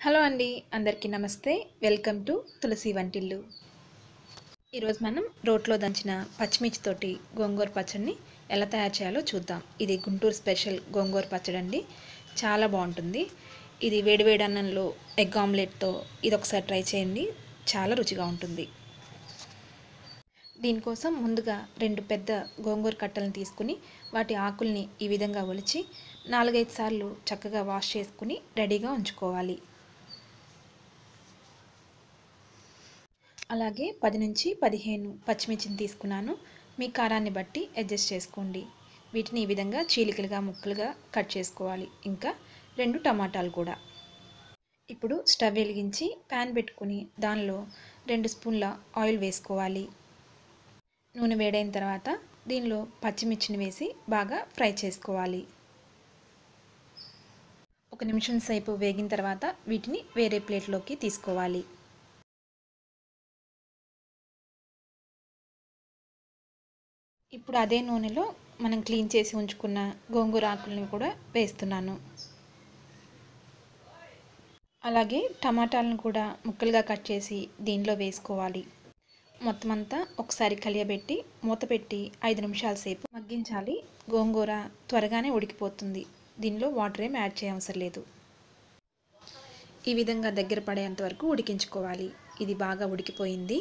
Hello అండి, అందరికీ నమస్తే. వెల్కమ్ టు తులసి వంటిల్లు. ఈరోజు మనం రోట్లో దంచిన పచ్చిమిర్చితోటి గోంగూర పచ్చడిని ఎలా తయారు చేయాలో చూద్దాం. ఇది గుంటూరు స్పెషల్ గోంగూర పచ్చడి అండి. చాలా బాగుంటుంది. ఇది వేడివేడి అన్నంలో ఎగ్ ఆమ్లెట్తో ఇది ఒకసారి ట్రై చేయండి. చాలా రుచిగా ఉంటుంది. దీనికోసం ముందుగా 2 పెద్ద గోంగూర కట్టలను తీసుకుని వాటి ఆకుల్ని ఈ విధంగా ఒలిచి 4-5 సార్లు చక్కగా వాష్ చేసుకుని రెడీగా ఉంచుకోవాలి. అలాగే 10 నుంచి 15 పచ్చిమిర్చిని తీసుకున్నాను. మీ కారాన్ని బట్టి అడ్జస్ట్ చేసుకోండి. వీటిని ఈ విధంగా చీలికలుగా ముక్కలుగా కట్ చేసుకోవాలి. ఇంకా 2 టమాటాలు కూడా. ఇప్పుడు స్టవ్ వెలిగించి ప్యాన్ పెట్టుకుని దానిలో 2 స్పూన్ల ఆయిల్ వేసుకోవాలి. నూనె వేడైన తర్వాత దీనిలో పచ్చిమిర్చిని వేసి బాగా ఫ్రై చేసుకోవాలి. 1 నిమిషం సేపు వేగిన తర్వాత వీటిని వేరే ప్లేట్లోకి తీసుకోవాలి. ఇప్పుడు అదే నూనెలో మనం క్లీన్ చేసి ఉంచుకున్న గోంగూర ఆకులను కూడా వేస్తున్నాను. అలాగే టమాటాలను కూడా ముక్కలుగా కట్ చేసి దీనిలో వేసుకోవాలి. మొత్తం అంతా ఒకసారి కలియబెట్టి మూత పెట్టి 5 నిమిషాల సేపు మగ్గించాలి. గోంగూర త్వరగానే ఉడికిపోతుంది. దీనిలో వాటర్ ఏం యాడ్ చేయవసరం లేదు. ఈ విధంగా దగ్గర పడేంత వరకు ఉడికించుకోవాలి. ఇది బాగా ఉడికిపోయింది.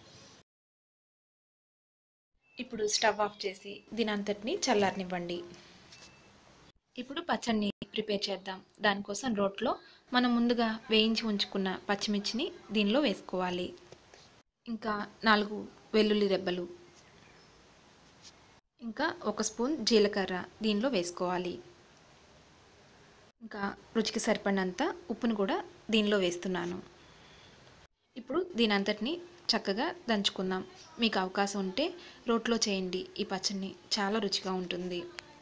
ఇప్పుడు స్టవ్ ఆఫ్ చేసి దీని అంతటిని చల్లారనివ్వండి. ఇప్పుడు పచ్చడిని ప్రిపేర్ చేద్దాం. దానికోసం రోట్లో మనం ముందుగా వేయించి ఉంచుకున్న పచ్చిమిర్చిని దీనిలో వేసుకోవాలి. ఇంకా 4 వెల్లుల్లి రెబ్బలు, ఇంకా 1 స్పూన్ జీలకర్ర దీనిలో వేసుకోవాలి. ఇంకా రుచికి సరిపడినంత ఉప్పును కూడా దీనిలో వేస్తున్నాను. ఇప్పుడు దీని అంతటిని చక్కగా దంచుకుందాం. మీకు అవకాశం ఉంటే రోట్లో చేయండి. ఈ పచ్చడిని చాలా రుచిగా ఉంటుంది.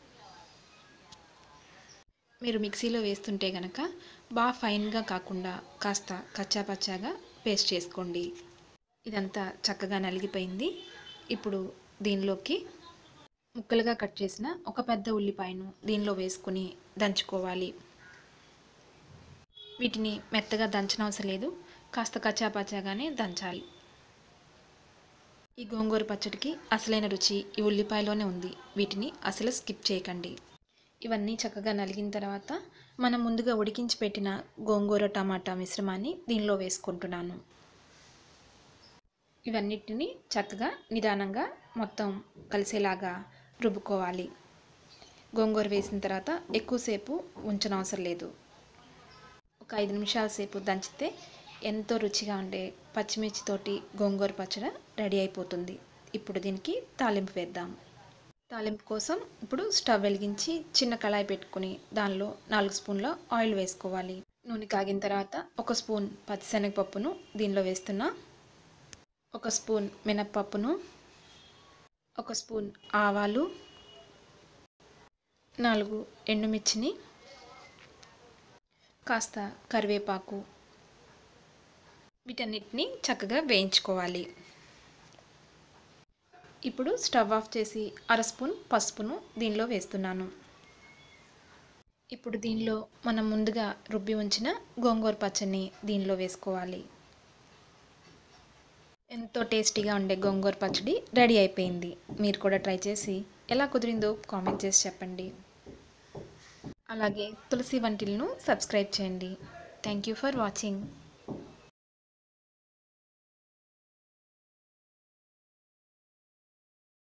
మీరు మిక్సీలో వేస్తుంటే కనుక బాగా ఫైన్గా కాకుండా కాస్త కచ్చాపచ్చాగా పేస్ట్ చేసుకోండి. ఇదంతా చక్కగా నలిగిపోయింది. ఇప్పుడు దీనిలోకి ముక్కలుగా కట్ చేసిన ఒక పెద్ద ఉల్లిపాయను దీనిలో వేసుకుని దంచుకోవాలి. వీటిని మెత్తగా దంచనవసరం లేదు. కాస్త కచ్చాపచ్చాగానే దంచాలి. ఈ గోంగూర పచ్చడికి అసలైన రుచి ఈ ఉల్లిపాయలోనే ఉంది. వీటిని అసలు స్కిప్ చేయకండి. ఇవన్నీ చక్కగా నలిగిన తర్వాత మనం ముందుగా ఉడికించి పెట్టిన గోంగూర టమాటా మిశ్రమాన్ని దీనిలో వేసుకుంటున్నాను. ఇవన్నిటిని చక్కగా నిదానంగా మొత్తం కలిసేలాగా రుబ్బుకోవాలి. గోంగూర వేసిన తర్వాత ఎక్కువసేపు ఉంచనవసరం లేదు. ఒక 5 నిమిషాల సేపు దంచితే ఎంతో రుచిగా ఉండే పచ్చిమిర్చితోటి గోంగూర పచ్చడి రెడీ అయిపోతుంది. ఇప్పుడు దీనికి తాలింపు వేద్దాం. తాలింపు కోసం ఇప్పుడు స్టవ్ వెలిగించి చిన్న కళాయి పెట్టుకుని దానిలో 4 స్పూన్ల ఆయిల్ వేసుకోవాలి. నూనె కాగిన తర్వాత 1 స్పూన్ పచ్చిశనగపప్పును దీనిలో వేస్తున్నా. 1 స్పూన్ మినప్పప్పును, 1 స్పూన్ ఆవాలు, 4 ఎండుమిర్చిని, కాస్త కరివేపాకు, వీటన్నిటిని చక్కగా వేయించుకోవాలి. ఇప్పుడు స్టవ్ ఆఫ్ చేసి 1/2 స్పూన్ పసుపును దీనిలో వేస్తున్నాను. ఇప్పుడు దీనిలో మనం ముందుగా రుబ్బి ఉంచిన గోంగూర పచ్చడిని దీనిలో వేసుకోవాలి. ఎంతో టేస్టీగా ఉండే గోంగూర పచ్చడి రెడీ అయిపోయింది. మీరు కూడా ట్రై చేసి ఎలా కుదిరిందో కామెంట్ చేసి చెప్పండి. అలాగే తులసి వంటిల్ను సబ్స్క్రైబ్ చేయండి. Thank you for watching.